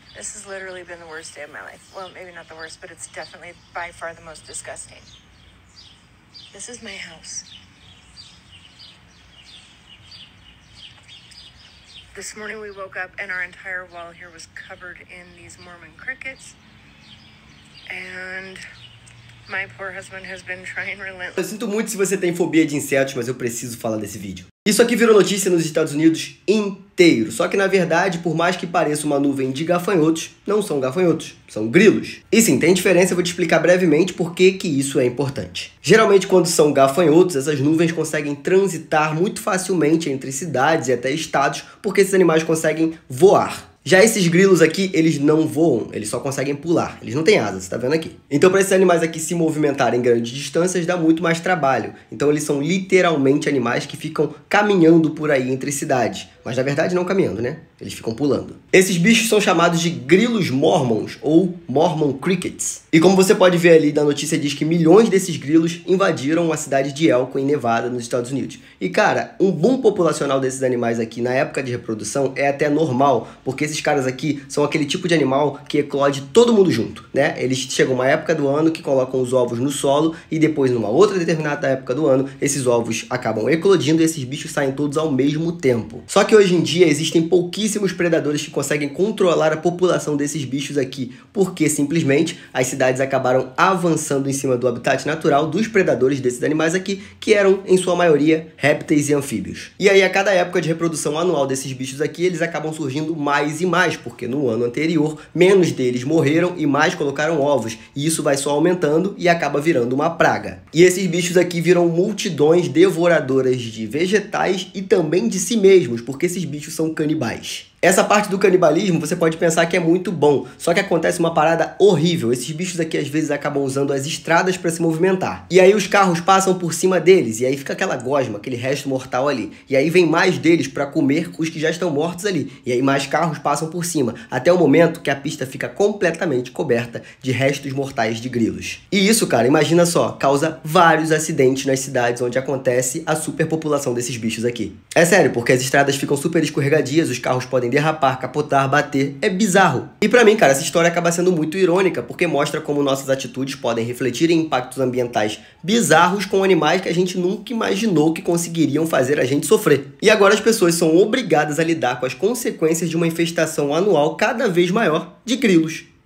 This has literally been the worst day of my life. Well, maybe not the worst, but it's definitely by far the most disgusting. This is my house. This morning we woke up and our entire wall here was covered in these Mormon crickets. And my poor husband has been trying relentlessly. Eu sinto muito se você tem fobia de insetos, mas eu preciso falar desse vídeo. Isso aqui virou notícia nos Estados Unidos inteiro, só que na verdade, por mais que pareça uma nuvem de gafanhotos, não são gafanhotos, são grilos. E sim, tem diferença, eu vou te explicar brevemente por que isso é importante. Geralmente quando são gafanhotos, essas nuvens conseguem transitar muito facilmente entre cidades e até estados, porque esses animais conseguem voar. Já esses grilos aqui, eles não voam, eles só conseguem pular, eles não têm asas, você tá vendo aqui? Então para esses animais aqui se movimentarem em grandes distâncias dá muito mais trabalho. Então eles são literalmente animais que ficam caminhando por aí entre cidades. Mas na verdade não caminhando, né? Eles ficam pulando. Esses bichos são chamados de grilos mormons ou Mormon crickets. E como você pode ver ali da notícia, diz que milhões desses grilos invadiram a cidade de Elko, em Nevada, nos Estados Unidos. E cara, um boom populacional desses animais aqui na época de reprodução é até normal, porque esses caras aqui são aquele tipo de animal que eclode todo mundo junto, né? Eles chegam uma época do ano que colocam os ovos no solo e depois, numa outra determinada época do ano, esses ovos acabam eclodindo e esses bichos saem todos ao mesmo tempo. Só que hoje em dia existem pouquíssimos predadores que conseguem controlar a população desses bichos aqui, porque simplesmente as cidades acabaram avançando em cima do habitat natural dos predadores desses animais aqui, que eram, em sua maioria, répteis e anfíbios. E aí, a cada época de reprodução anual desses bichos aqui, eles acabam surgindo mais e mais, porque no ano anterior, menos deles morreram e mais colocaram ovos, e isso vai só aumentando e acaba virando uma praga. E esses bichos aqui viram multidões devoradoras de vegetais e também de si mesmos, porque esses bichos são canibais. Essa parte do canibalismo você pode pensar que é muito bom, só que acontece uma parada horrível. Esses bichos aqui às vezes acabam usando as estradas para se movimentar. E aí os carros passam por cima deles, e aí fica aquela gosma, aquele resto mortal ali. E aí vem mais deles para comer os que já estão mortos ali. E aí mais carros passam por cima, até o momento que a pista fica completamente coberta de restos mortais de grilos. E isso, cara, imagina só, causa vários acidentes nas cidades onde acontece a superpopulação desses bichos aqui. É sério, porque as estradas ficam super escorregadias, os carros podem derrapar, capotar, bater, é bizarro. E pra mim, cara, essa história acaba sendo muito irônica, porque mostra como nossas atitudes podem refletir em impactos ambientais bizarros com animais que a gente nunca imaginou que conseguiriam fazer a gente sofrer. E agora as pessoas são obrigadas a lidar com as consequências de uma infestação anual cada vez maior de grilos.